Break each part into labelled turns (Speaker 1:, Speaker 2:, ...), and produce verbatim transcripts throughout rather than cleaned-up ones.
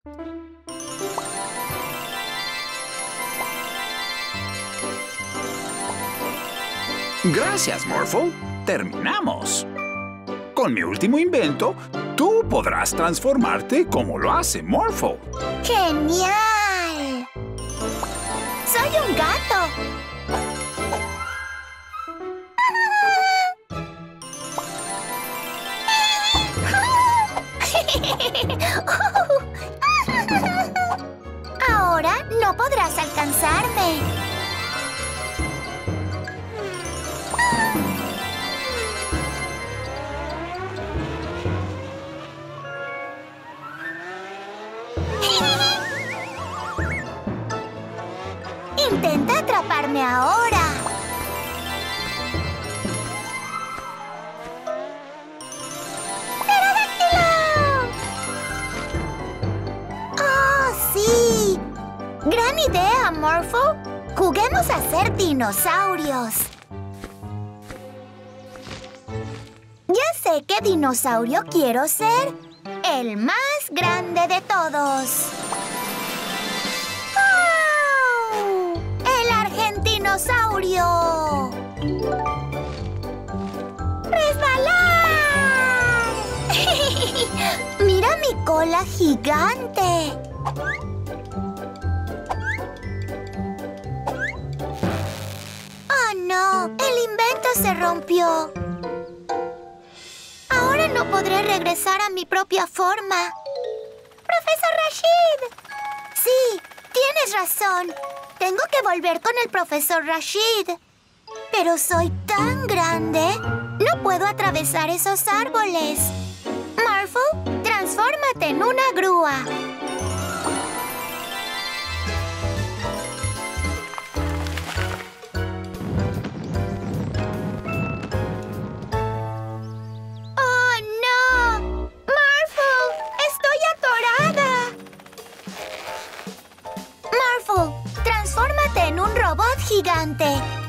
Speaker 1: Gracias, Morphle. Terminamos. Con mi último invento, tú podrás transformarte como lo hace Morphle.
Speaker 2: ¡Genial! ¡Soy un gato! Ahora no podrás alcanzarme. Intenta atraparme ahora. ¡Pterodáctilo! ¡Oh, sí! ¡Gran idea, Morphle! Juguemos a ser dinosaurios. Ya sé qué dinosaurio quiero ser. El más grande de todos. ¡Wow! ¡El argentinosaurio! ¡Resbalar! ¡Mira mi cola gigante! ¡Oh, no! ¡El invento se rompió! Ahora no podré regresar a mi propia forma. ¡Profesor Rashid! Sí, tienes razón. Tengo que volver con el profesor Rashid. Pero soy tan grande, no puedo atravesar esos árboles. Morphle, transfórmate en una grúa. ¡Oh, no! ¡Morphle! ¡Estoy atorada! Morphle, transfórmate en un robot gigante.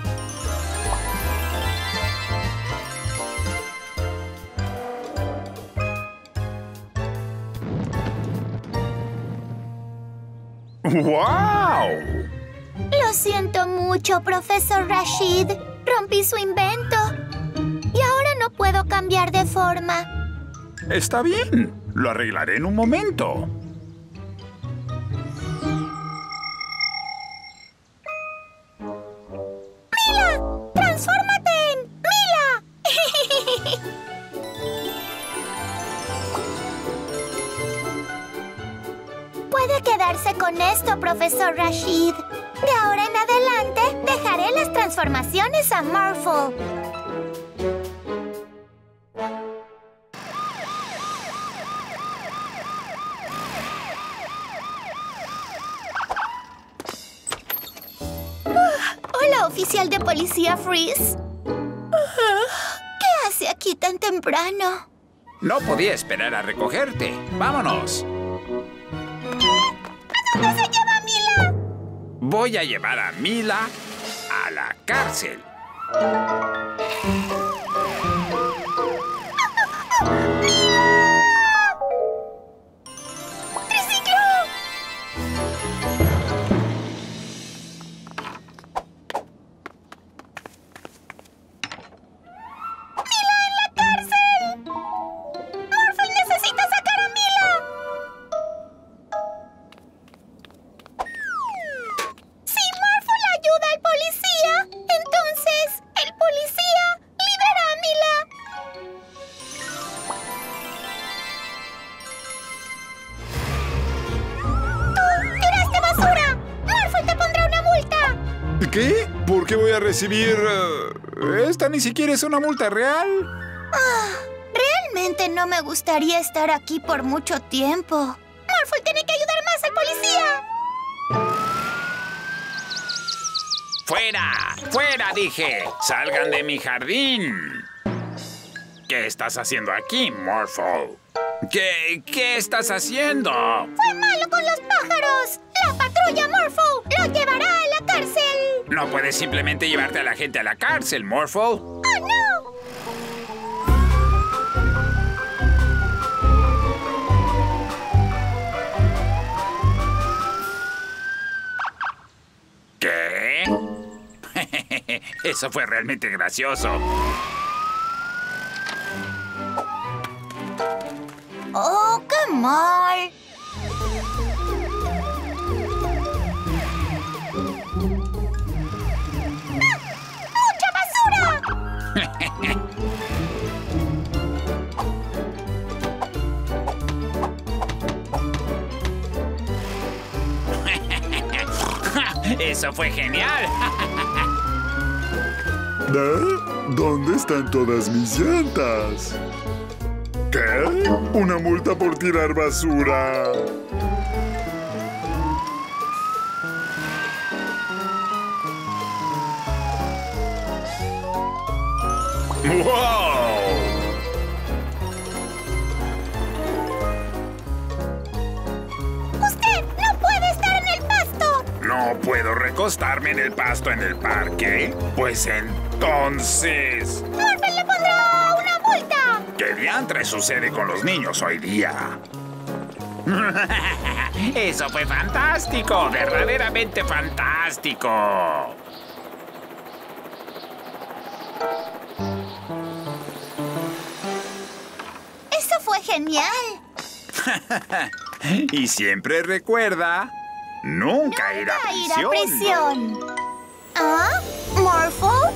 Speaker 1: ¡Wow!
Speaker 2: Lo siento mucho, profesor Rashid. Rompí su invento. Y ahora no puedo cambiar de forma.
Speaker 1: Está bien. Lo arreglaré en un momento.
Speaker 2: ¡Mila! ¡Transfórmate en Mila! Puede quedarse con esto, profesor Rashid. De ahora en adelante, dejaré las transformaciones a Morphle. Hola, oficial de policía Freeze. ¿Qué hace aquí tan temprano?
Speaker 1: No podía esperar a recogerte. ¡Vámonos!
Speaker 2: ¿A dónde se lleva Mila?
Speaker 1: Voy a llevar a Mila a la cárcel.
Speaker 2: ¡Triciclo! ¡Mila en la cárcel! ¡Morphle necesita sacar a Mila! Si Morphle ayuda al policía, entonces el policía libera a Mila. ¡Tú tiraste basura! ¡Morphle te pondrá una multa!
Speaker 1: ¿Qué? ¿Por qué voy a recibir...? uh, esta ni siquiera es una multa real.
Speaker 2: Ah, realmente no me gustaría estar aquí por mucho tiempo. Morphle tiene que ayudar más al policía.
Speaker 1: ¡Fuera! ¡Fuera, dije! ¡Salgan de mi jardín! ¿Qué estás haciendo aquí, Morphle? ¿Qué, qué estás haciendo?
Speaker 2: ¡Fue malo con los pájaros! ¡La patrulla Morphle lo llevará a la cárcel!
Speaker 1: No puedes simplemente llevarte a la gente a la cárcel, Morphle.
Speaker 2: ¡Oh, no!
Speaker 1: Eso fue realmente gracioso.
Speaker 2: ¡Oh, qué mal! ¡Mucha basura!
Speaker 1: Eso fue genial.
Speaker 3: ¿Eh? ¿Dónde están todas mis llantas? ¿Qué? ¿Una multa por tirar basura?
Speaker 1: ¡Wow!
Speaker 2: ¡Usted no puede estar en el pasto!
Speaker 1: ¿No puedo recostarme en el pasto en el parque? Pues entonces...
Speaker 2: ¡Morphle le pondrá una multa!
Speaker 1: ¿Qué diantre sucede con los niños hoy día? Eso fue fantástico, verdaderamente fantástico.
Speaker 2: ¡Eso fue genial!
Speaker 1: Y siempre recuerda, nunca ir a
Speaker 2: ¡A ir a
Speaker 1: prisión.
Speaker 2: prisión! ¿Ah? ¿Morphle?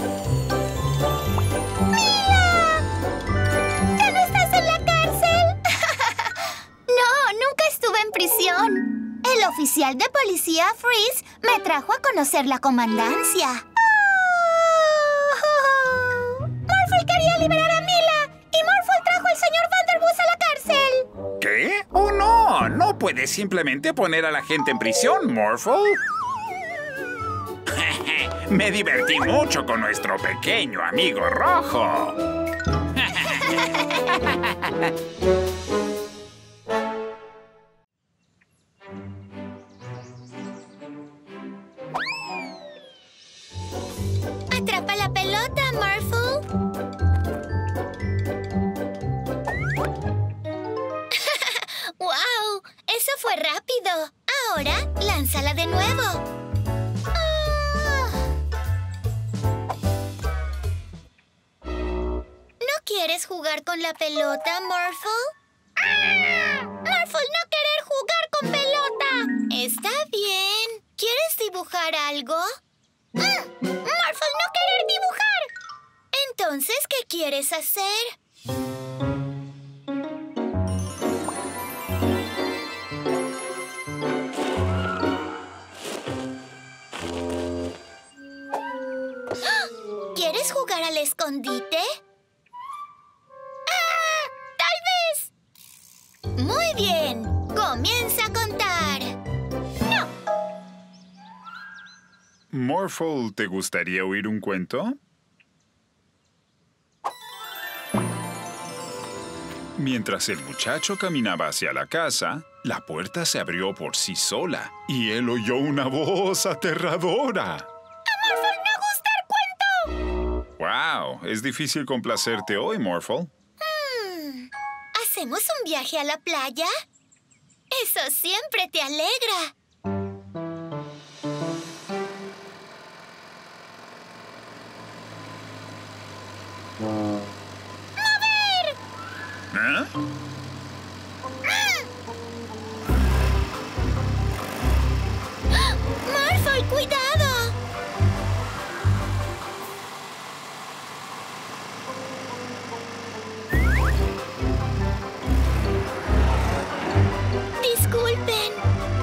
Speaker 2: ¡Mila! ¿Ya no estás en la cárcel? No, nunca estuve en prisión. El oficial de policía Freeze me trajo a conocer la comandancia. Oh. Morphle quería liberar a Mila y Morphle trajo al señor Vanderbus a la cárcel.
Speaker 1: ¿Qué? ¡Oh, no! No puedes simplemente poner a la gente en prisión, Morphle. Me divertí mucho con nuestro pequeño amigo rojo.
Speaker 2: Atrapa la pelota, Morphle. ¡Wow! Eso fue rápido. Ahora, lánzala de nuevo. Ah. ¿No quieres jugar con la pelota, Morphle? ¡Ah! ¡Morphle no querer jugar con pelota! Está bien. ¿Quieres dibujar algo? ¡Ah! ¡Morphle no querer dibujar! Entonces, ¿qué quieres hacer? ¿Quieres jugar al escondite? ¡Ah! ¡Tal vez! Muy bien. Comienza a contar. ¡No!
Speaker 3: Morphle, ¿te gustaría oír un cuento? Mientras el muchacho caminaba hacia la casa, la puerta se abrió por sí sola y él oyó una voz aterradora.
Speaker 2: ¡A Morphle no gusta el cuento!
Speaker 3: ¡Wow! Es difícil complacerte hoy, Morphle.
Speaker 2: Hmm. ¿Hacemos un viaje a la playa? Eso siempre te alegra.
Speaker 1: ¿Eh?
Speaker 2: ¡Morphle, cuidado! Disculpen.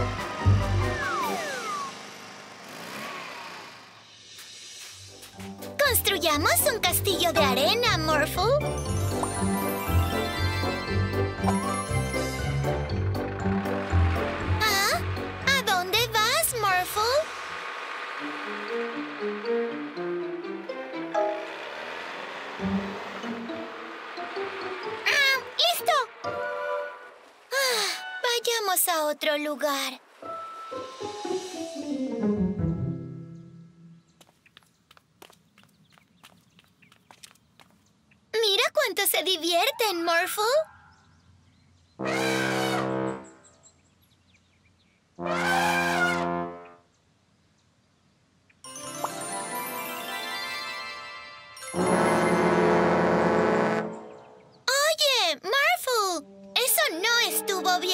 Speaker 2: Construyamos un castillo de arena, Morphle. ¿Ah? ¿A dónde vas, Morphle? ¡Ah! ¡Listo! Ah, vayamos a otro lugar. Mira cuánto se divierten, Morphle.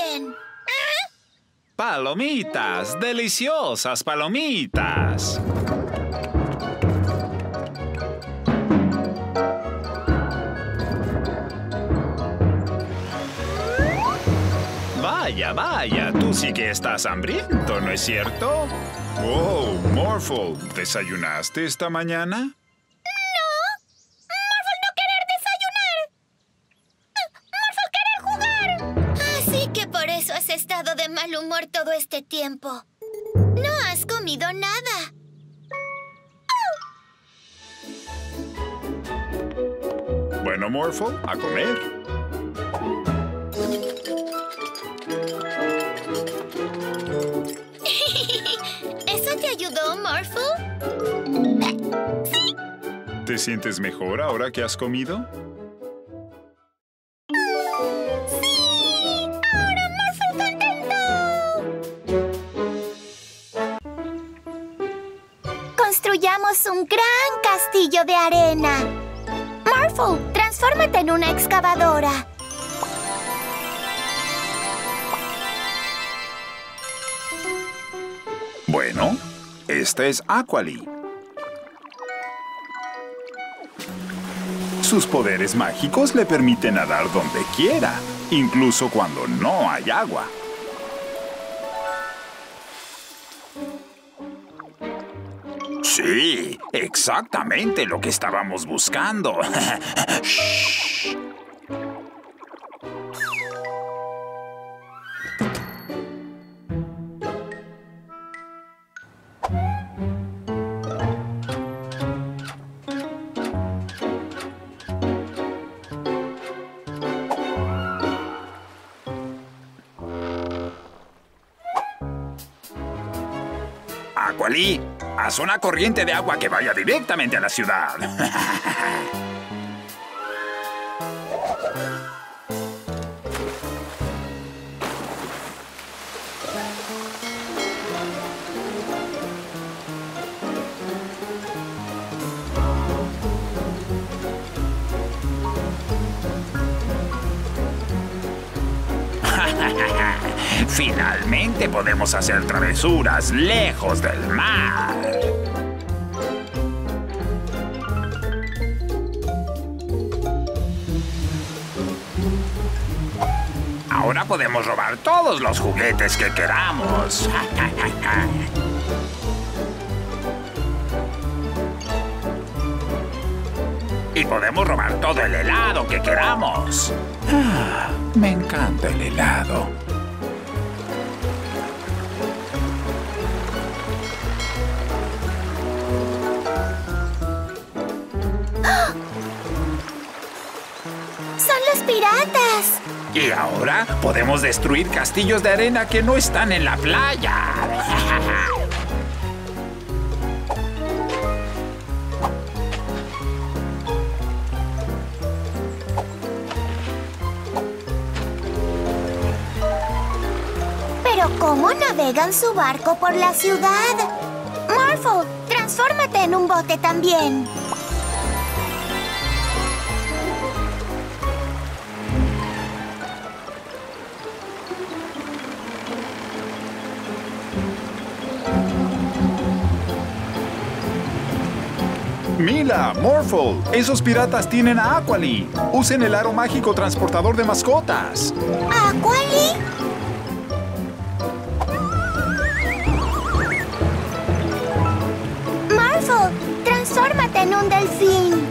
Speaker 2: bien.
Speaker 3: Palomitas, deliciosas palomitas. Vaya, vaya, tú sí que estás hambriento, ¿no es cierto? Oh, Morphle, ¿desayunaste esta mañana?
Speaker 2: ¡No! ¡Morphle no querer desayunar! ¡Morphle querer jugar! Así que por eso has estado de mal humor todo este tiempo. No has comido nada.
Speaker 3: Bueno, Morphle, a comer.
Speaker 2: ¿Eso te ayudó, Morphle? Sí.
Speaker 3: ¿Te sientes mejor ahora que has comido?
Speaker 2: ¡Sí! ¡Ahora Morphle contento! Construyamos un gran castillo de arena. Morphle, transfórmate en una excavadora.
Speaker 3: Bueno, esta es Aqualy. Sus poderes mágicos le permiten nadar donde quiera, incluso cuando no hay agua. Sí, exactamente lo que estábamos buscando. Shh. Aqualy, haz una corriente de agua que vaya directamente a la ciudad. Finalmente podemos hacer travesuras lejos del mar. Ahora podemos robar todos los juguetes que queramos. Y podemos robar todo el helado que queramos. Ah, me encanta el helado.
Speaker 2: ¡Son los piratas!
Speaker 3: Y ahora podemos destruir castillos de arena que no están en la playa.
Speaker 2: ¿Pero cómo navegan su barco por la ciudad? Morphle, transfórmate en un bote también.
Speaker 3: Mila, Morphle, esos piratas tienen a Aqualy. Usen el aro mágico transportador de mascotas.
Speaker 2: ¿Aqualy? Morphle, transfórmate en un delfín.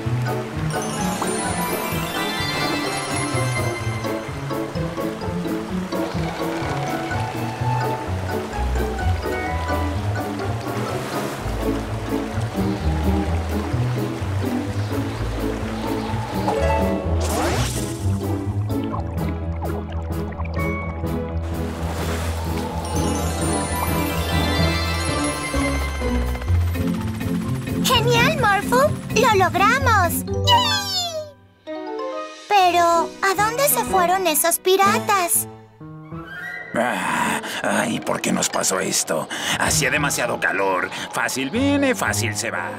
Speaker 2: ¡Genial, Morphle! ¡Lo logramos! ¡Yay! Pero, ¿a dónde se fueron esos piratas?
Speaker 3: Ah, ay, ¿por qué nos pasó esto? Hacía demasiado calor. Fácil viene, fácil se va.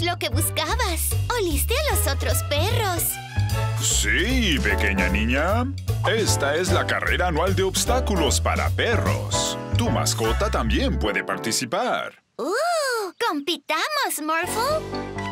Speaker 2: lo que buscabas. Oliste a los otros perros.
Speaker 3: Sí, pequeña niña. Esta es la carrera anual de obstáculos para perros. Tu mascota también puede participar.
Speaker 2: ¡Uh! ¡Compitamos, Morphle!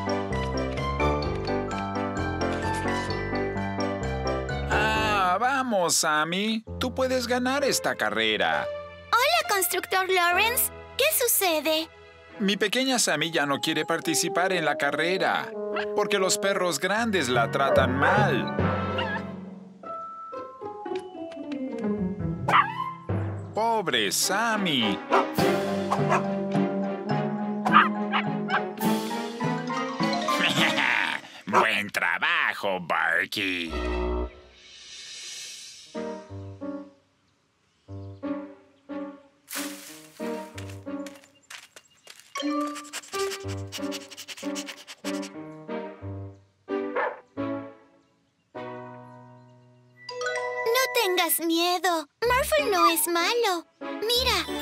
Speaker 3: Ah, vamos, Sammy. Tú puedes ganar esta carrera.
Speaker 2: Hola, constructor Lawrence. ¿Qué sucede?
Speaker 3: Mi pequeña Sammy ya no quiere participar en la carrera, porque los perros grandes la tratan mal. ¡Pobre Sammy!
Speaker 1: Buen trabajo, Barky.
Speaker 2: No tengas miedo. Morphle no es malo. Mira.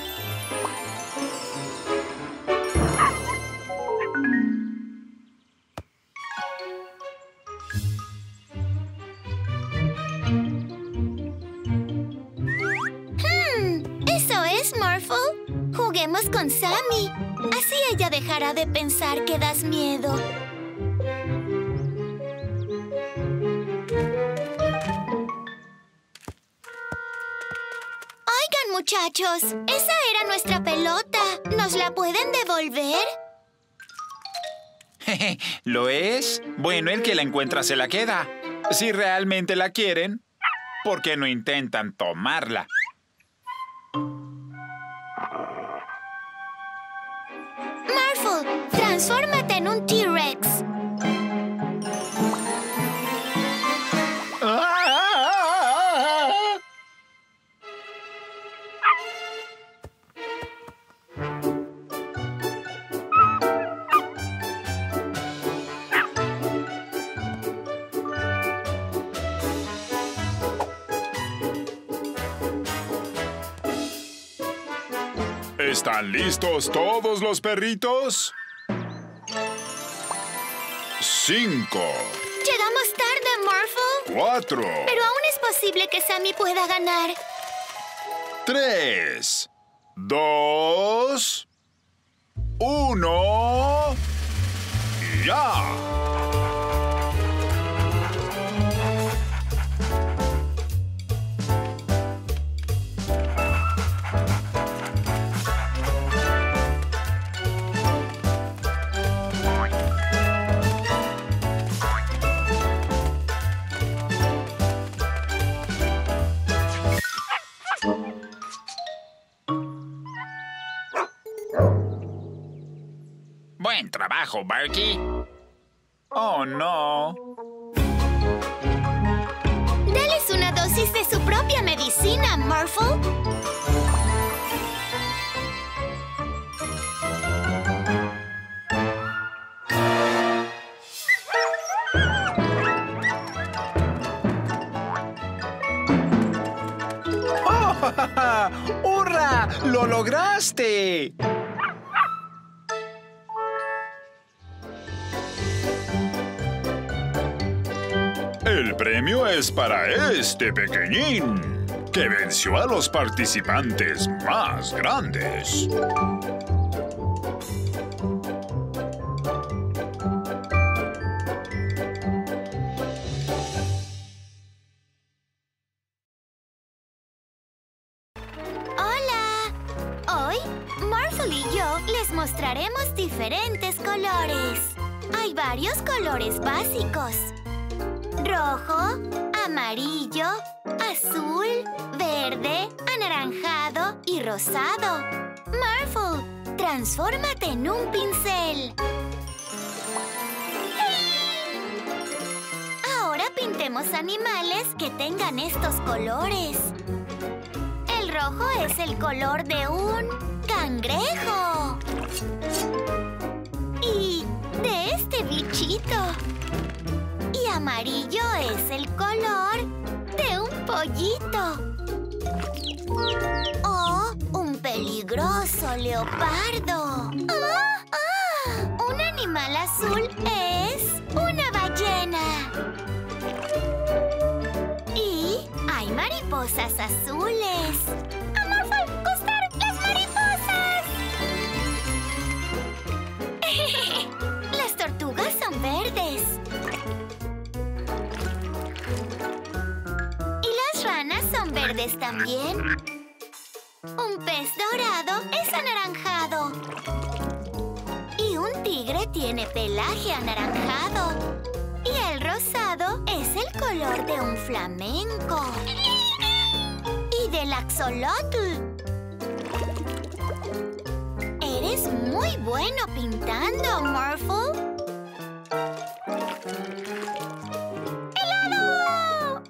Speaker 2: Hmm, eso es, Morphle. Juguemos con Sammy. Así ella dejará de pensar que das miedo. Oigan, muchachos, esa era nuestra pelota. ¿Nos la pueden devolver?
Speaker 3: ¿Lo es? Bueno, el que la encuentra se la queda. Si realmente la quieren, ¿por qué no intentan tomarla?
Speaker 2: Morphle, transfórmate en un T-Rex.
Speaker 3: ¿Están listos todos los perritos? Cinco.
Speaker 2: Llegamos tarde, Morphle.
Speaker 3: Cuatro.
Speaker 2: Pero aún es posible que Sammy pueda ganar.
Speaker 3: Tres. Dos. Uno. Y ya.
Speaker 1: Buen trabajo, Barky.
Speaker 3: Oh, no.
Speaker 2: Dales una dosis de su propia medicina, Morphle.
Speaker 3: ¡Oh! ¡Hurra! ¡Lo lograste! El premio es para este pequeñín, que venció a los participantes más grandes.
Speaker 2: ¡Hola! Hoy, Morphle y yo les mostraremos diferentes colores. Hay varios colores básicos. Rojo, amarillo, azul, verde, anaranjado y rosado. Morphle, transfórmate en un pincel. Ahora pintemos animales que tengan estos colores. El rojo es el color de un cangrejo. Y de este bichito. Y amarillo es el color de un pollito. O un peligroso leopardo. ¡Ah! ¡Ah! Un animal animal azul es una ballena. Y hay mariposas azules. ¡A Morphle gustar las mariposas! Las tortugas son verdes. Y las ranas son verdes también. Un pez dorado es anaranjado. Y un tigre tiene pelaje anaranjado. Y el rosado es el color de un flamenco. Y del axolotl. Eres muy bueno pintando, Morphle. ¡Helado!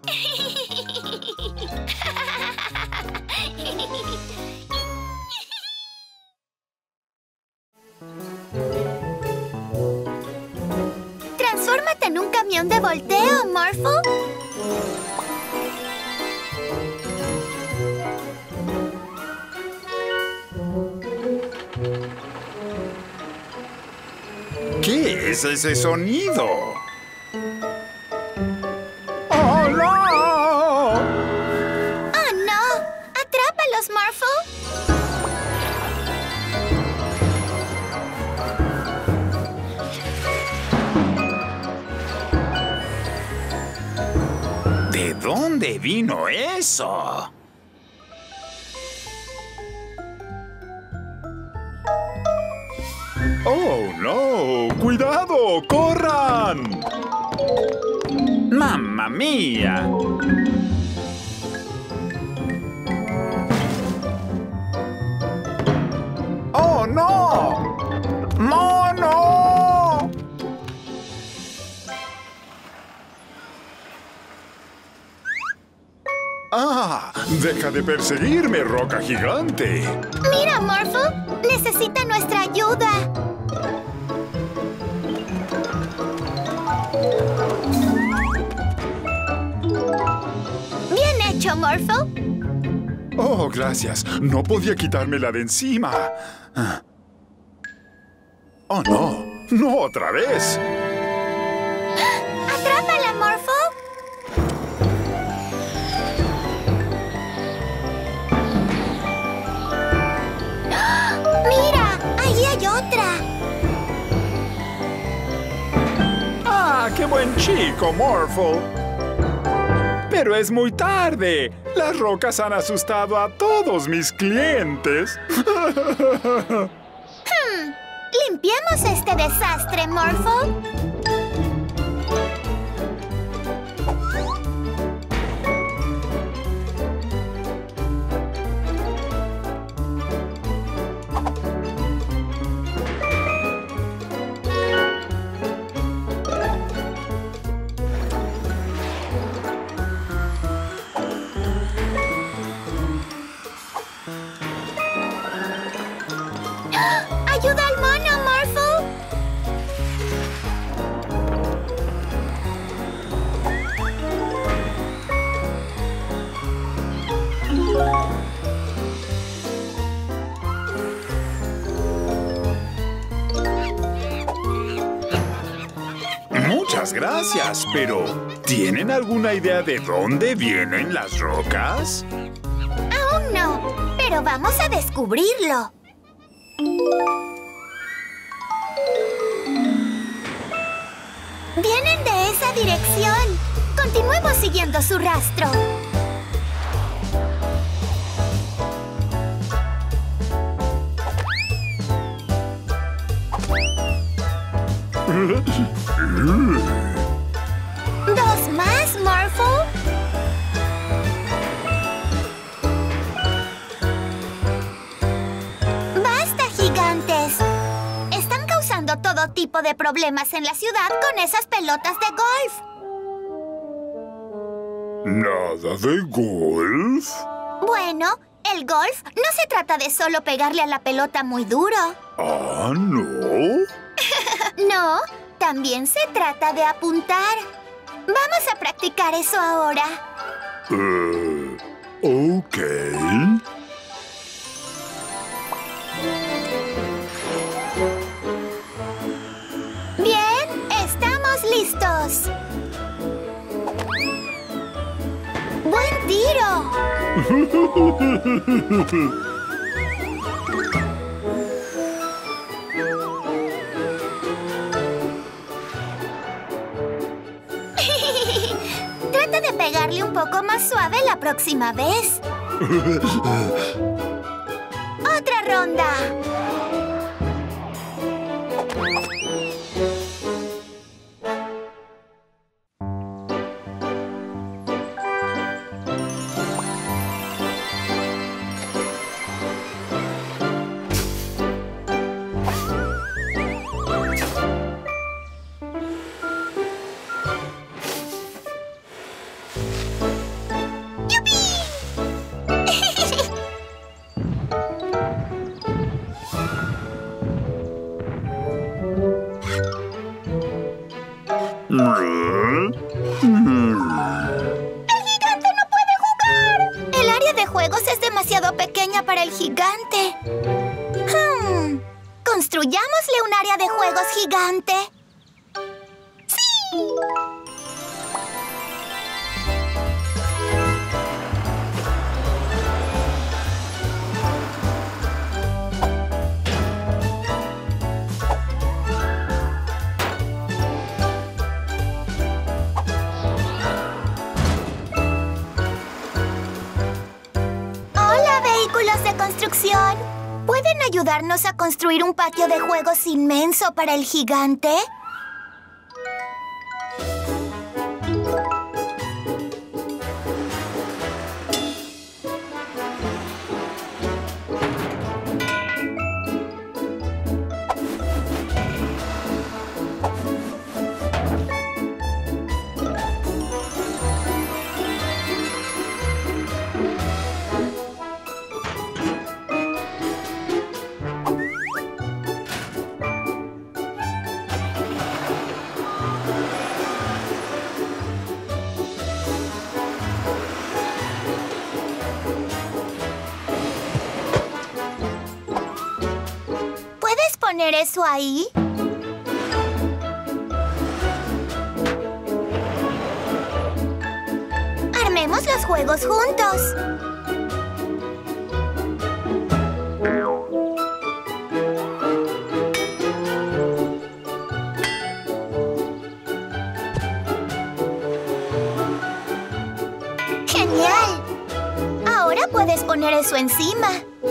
Speaker 2: Transfórmate en un camión de volteo, Morphle.
Speaker 3: ¿Qué es ese sonido? ¡Oh, no!
Speaker 2: ¡Oh, no! ¡Atrápalos, Morphle!
Speaker 1: ¿De dónde vino eso?
Speaker 3: ¡Oh, no! ¡Cuidado! ¡Corran!
Speaker 1: ¡Mamma mía!
Speaker 3: ¡Oh, no! ¡Mono! ¡Ah! ¡Deja de perseguirme, roca gigante!
Speaker 2: ¡Mira, Morphle! ¡Necesita nuestra ayuda! ¡Bien hecho, Morphle!
Speaker 3: ¡Oh, gracias! No podía quitármela de encima. ¡Oh, no! ¡No otra vez!
Speaker 2: ¡Atrápala, Morphle! ¡Mira! ¡Allí hay otra!
Speaker 3: ¡Ah, qué buen chico, Morphle! Pero es muy tarde. Las rocas han asustado a todos mis clientes.
Speaker 2: Hmm. ¡Limpiemos este desastre, Morphle! ¡Ayuda al mono, Morphle!
Speaker 3: Muchas gracias, pero ¿tienen alguna idea de dónde vienen las rocas?
Speaker 2: Aún no, pero vamos a descubrirlo. Vienen de esa dirección. Continuemos siguiendo su rastro. ¿Dos más, Morphle? ¡Basta, gigantes! Están causando todo tipo de problemas en la ciudad con esas pelotas de golf.
Speaker 3: ¿Nada de golf?
Speaker 2: Bueno, el golf no se trata de solo pegarle a la pelota muy duro.
Speaker 3: Ah, ¿no?
Speaker 2: No, también se trata de apuntar. Vamos a practicar eso ahora.
Speaker 3: Uh, ok.
Speaker 2: Trata de pegarle un poco más suave la próxima vez. ¡Otra ronda! Pequeña para el gigante. Hmm. Construyámosle un área de juegos gigante. ¡Sí! Vehículos de construcción. ¿Pueden ayudarnos a construir un patio de juegos inmenso para el gigante? ¿Poner eso ahí? Armemos los juegos juntos. ¡Genial! Ahora puedes poner eso encima.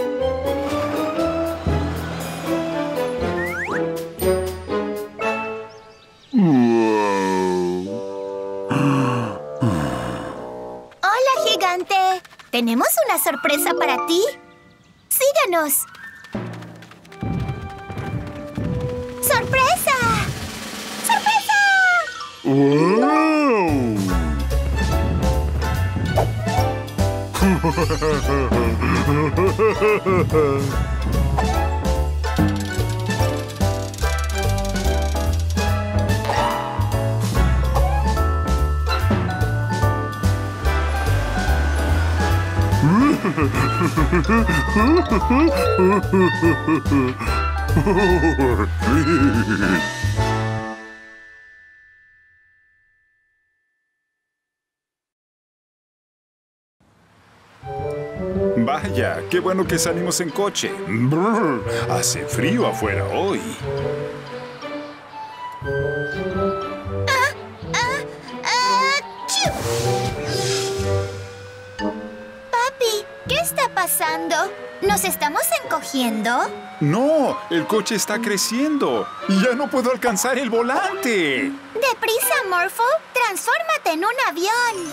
Speaker 2: Tenemos una sorpresa para ti. ¡Síguenos! ¡Sorpresa! ¡Sorpresa!
Speaker 3: ¡Wow! Vaya, qué bueno que salimos en coche. Brr, hace frío afuera hoy.
Speaker 2: Ah, ah, ah, ¡chiu! Papi, ¿qué está pasando? ¿Nos estamos encogiendo?
Speaker 3: No, el coche está creciendo y ya no puedo alcanzar el volante.
Speaker 2: ¡Deprisa, Morphle! ¡Transfórmate en un avión!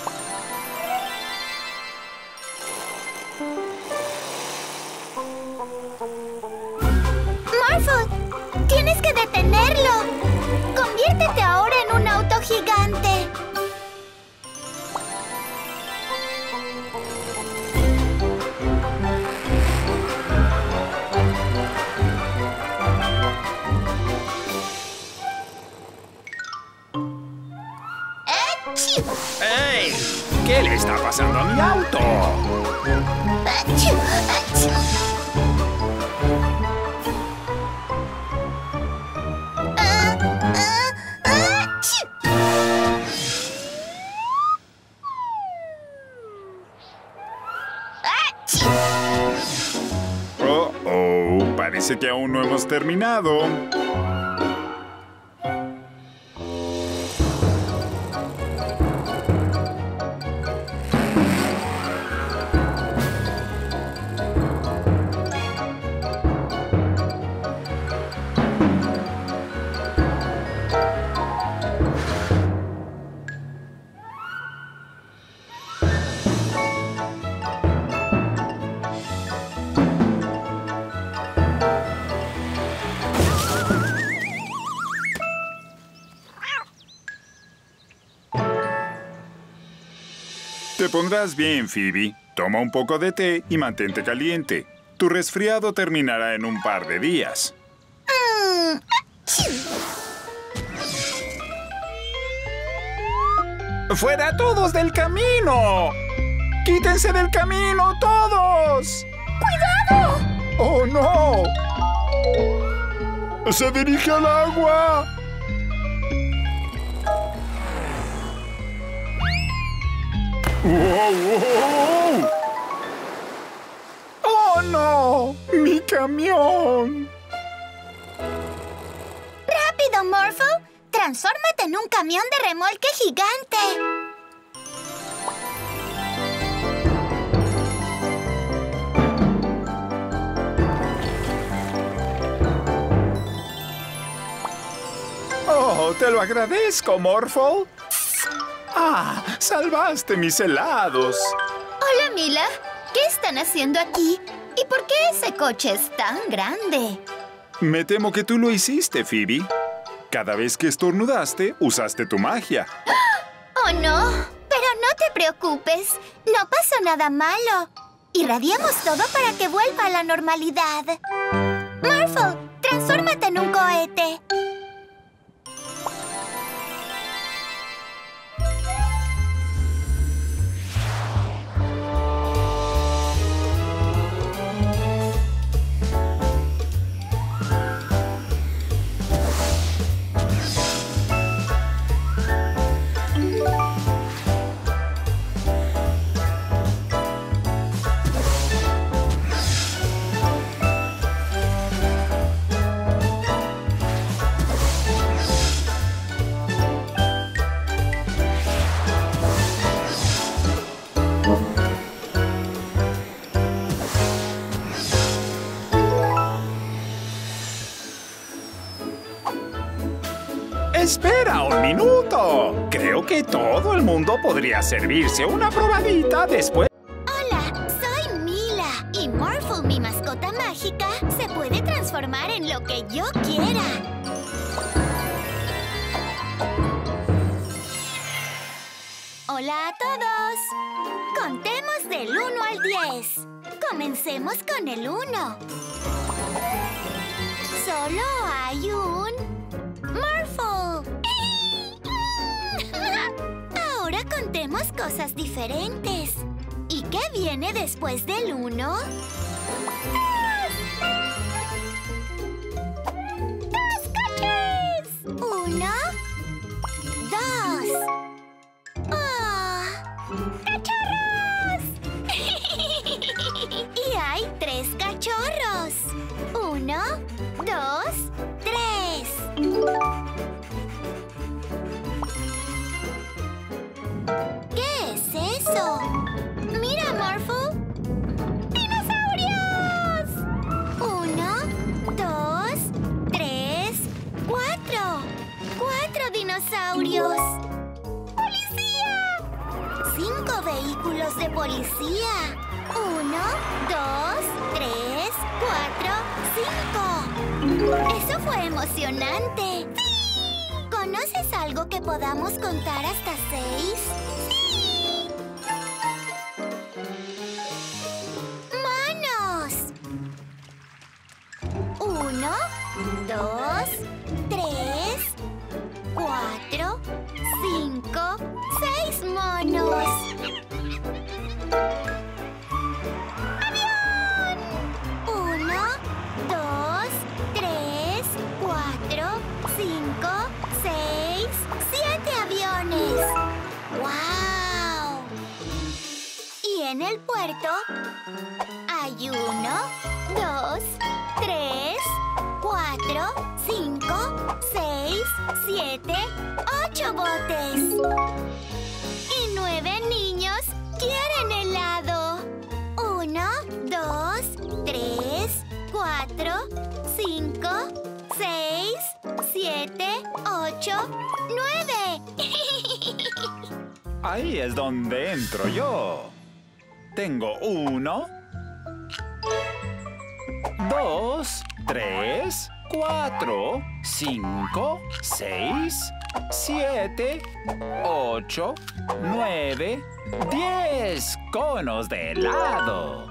Speaker 2: Morphle, tienes que detenerlo. Conviértete ahora en un auto gigante.
Speaker 1: ¡Ey! ¿Qué le está pasando a mi auto?
Speaker 2: ¡Achú! ¡Achú! Ah, ah, ¡achú!
Speaker 3: parece que aún no hemos terminado. Te pondrás bien, Phoebe. Toma un poco de té y mantente caliente. Tu resfriado terminará en un par de días.
Speaker 2: Mm.
Speaker 3: ¡Fuera todos del camino! ¡Quítense del camino todos!
Speaker 2: ¡Cuidado!
Speaker 3: ¡Oh, no! ¡Se dirige al agua! ¡Wow, wow! ¡Oh, no! ¡Mi camión!
Speaker 2: ¡Rápido, Morphle! ¡Transfórmate en un camión de remolque gigante!
Speaker 3: ¡Oh, te lo agradezco, Morphle! ¡Ah! ¡Salvaste mis helados!
Speaker 2: Hola, Mila. ¿Qué están haciendo aquí? ¿Y por qué ese coche es tan grande?
Speaker 3: Me temo que tú lo hiciste, Phoebe. Cada vez que estornudaste, usaste tu magia.
Speaker 2: ¡Oh, no! Pero no te preocupes. No pasó nada malo. Irradiamos todo para que vuelva a la normalidad. Morphle, transfórmate en un cohete.
Speaker 3: ¡Espera un minuto! Creo que todo el mundo podría servirse una probadita después.
Speaker 2: Hola, soy Mila. Y Morphle, mi mascota mágica, se puede transformar en lo que yo quiera. Hola a todos. Contemos del uno al diez. Comencemos con el uno. Solo hay un Morphle. Ahora contemos cosas diferentes. ¿Y qué viene después del uno? ¡Dos coches! Uno, dos. ¡Oh! ¡Cachorros! Y hay tres cachorros. Uno, dos, tres. ¿Qué es eso? ¡Mira, Morphle! ¡Dinosaurios! Uno, dos, tres, cuatro. ¡Cuatro dinosaurios! ¡Policía! Cinco vehículos de policía. Uno, dos, tres, cuatro, cinco. ¡Eso fue emocionante! ¡Sí! ¿Conoces algo que podamos contar hasta seis? ¡Sí! ¡Manos! Uno, dos, tres, cuatro, cinco, seis monos. ¡Avión! Uno, dos, tres, cuatro, cinco, seis, siete aviones. ¡Wow! Y en el puerto hay Hay uno, dos, tres, cuatro, cinco, seis, siete, ocho botes. Y nueve niños quieren helado. Uno, dos, tres, cuatro, cinco, seis, siete, ocho, nueve.
Speaker 3: Ahí es donde entro yo. Tengo uno, dos, tres, cuatro, cinco, seis, siete, ocho, nueve, diez conos de helado.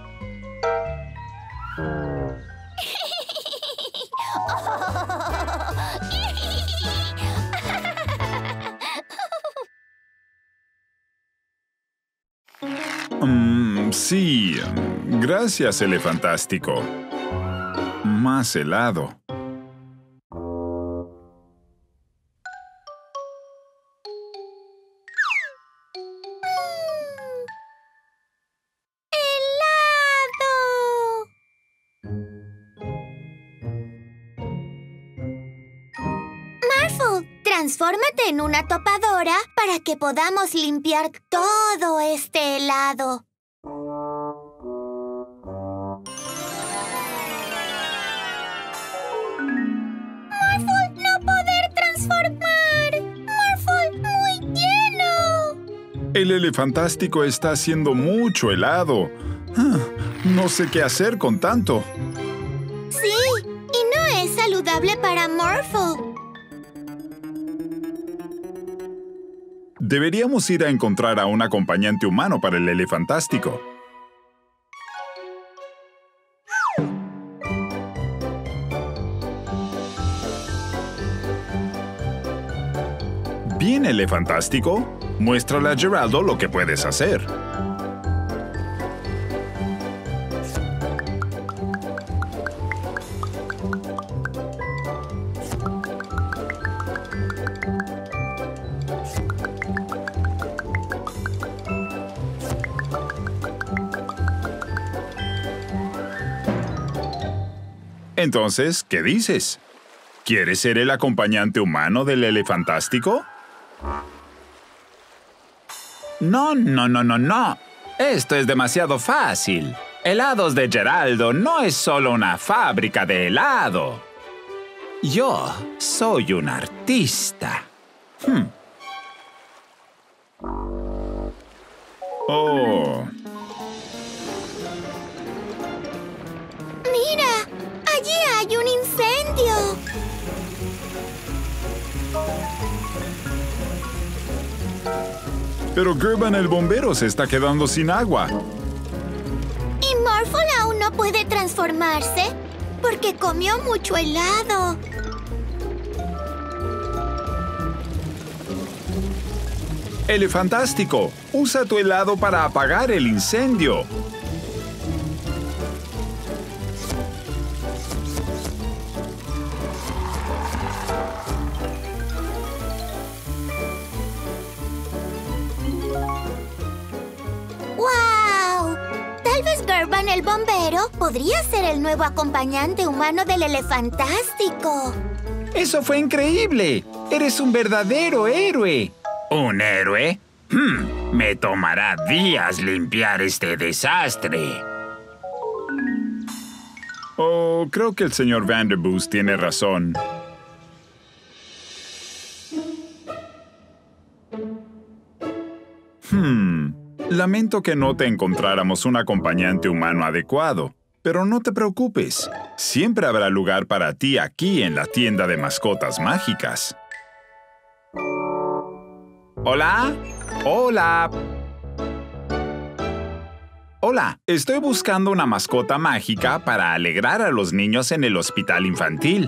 Speaker 3: Mm, sí, gracias, Elefantástico. Más helado.
Speaker 2: Transfórmate en una topadora para que podamos limpiar todo este helado. ¡Morphle, no poder transformar! ¡Morphle, muy lleno!
Speaker 3: El Elefantástico está haciendo mucho helado. Ah, no sé qué hacer con tanto.
Speaker 2: Sí, y no es saludable para Morphle.
Speaker 3: Deberíamos ir a encontrar a un acompañante humano para el Elefantástico. Bien, Elefantástico. Muéstrale a Geraldo lo que puedes hacer. Entonces, ¿qué dices? ¿Quieres ser el acompañante humano del Elefantástico? No, no, no, no, no. Esto es demasiado fácil. Helados de Geraldo no es solo una fábrica de helado. Yo soy un artista. Hmm. Oh.
Speaker 2: ¡Mira! ¡Allí hay un incendio!
Speaker 3: Pero Gerban el bombero se está quedando sin agua.
Speaker 2: ¿Y Morphle aún no puede transformarse? Porque comió mucho helado.
Speaker 3: Elefantástico, usa tu helado para apagar el incendio.
Speaker 2: ¡Wow! Tal vez Gerban el bombero podría ser el nuevo acompañante humano del Elefantástico.
Speaker 3: ¡Eso fue increíble! ¡Eres un verdadero héroe!
Speaker 1: ¿Un héroe? Hmm, me tomará días limpiar este desastre.
Speaker 3: Oh, creo que el señor Vanderboos tiene razón. Hmm, lamento que no te encontráramos un acompañante humano adecuado, pero no te preocupes. Siempre habrá lugar para ti aquí en la tienda de mascotas mágicas. ¿Hola? ¡Hola! Hola, estoy buscando una mascota mágica para alegrar a los niños en el hospital infantil.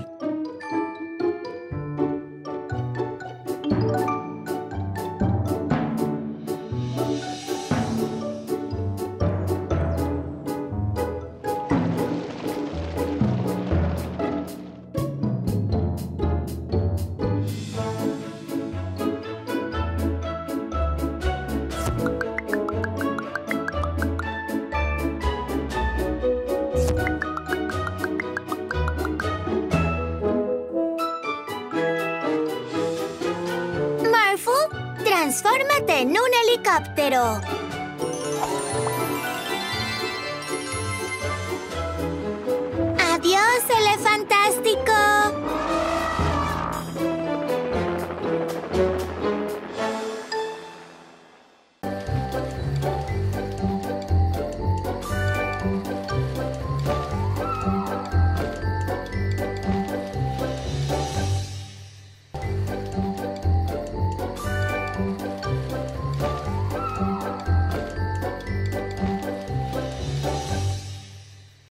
Speaker 2: Transfórmate en un helicóptero. Adiós,